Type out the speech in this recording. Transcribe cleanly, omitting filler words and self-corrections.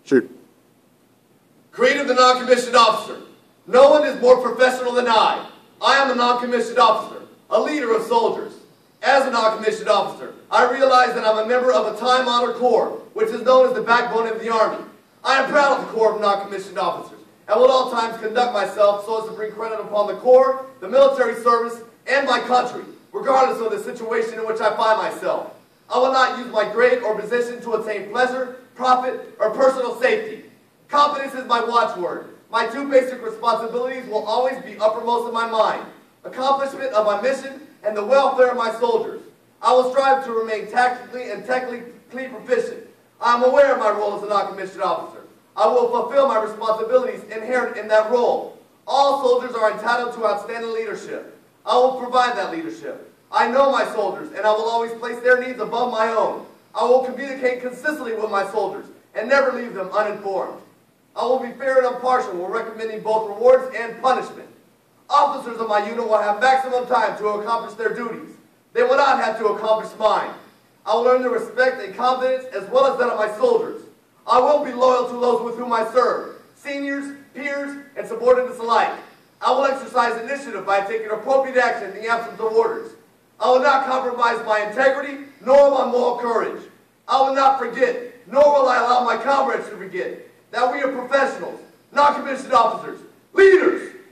Shoot. Creed of the non-commissioned officer. No one is more professional than I. I am a non-commissioned officer, a leader of soldiers. As a non-commissioned officer, I realize that I'm a member of a time-honored corps, which is known as the backbone of the Army. I am proud of the Corps of non-commissioned officers, and will at all times conduct myself so as to bring credit upon the Corps, the military service, and my country, regardless of the situation in which I find myself. I will not use my grade or position to attain pleasure, profit, or personal safety. Competence is my watchword. My two basic responsibilities will always be uppermost in my mind: accomplishment of my mission and the welfare of my soldiers. I will strive to remain tactically and technically proficient. I am aware of my role as a non-commissioned officer. I will fulfill my responsibilities inherent in that role. All soldiers are entitled to outstanding leadership. I will provide that leadership. I know my soldiers, and I will always place their needs above my own. I will communicate consistently with my soldiers and never leave them uninformed. I will be fair and impartial when recommending both rewards and punishment. Officers of my unit will have maximum time to accomplish their duties. They will not have to accomplish mine. I will earn the respect and confidence as well as that of my soldiers. I will be loyal to those with whom I serve, seniors, peers, and subordinates alike. I will exercise initiative by taking appropriate action in the absence of orders. I will not compromise my integrity nor my moral courage. I will not forget, nor will I allow my comrades to forget, that we are professionals, non-commissioned officers, leaders,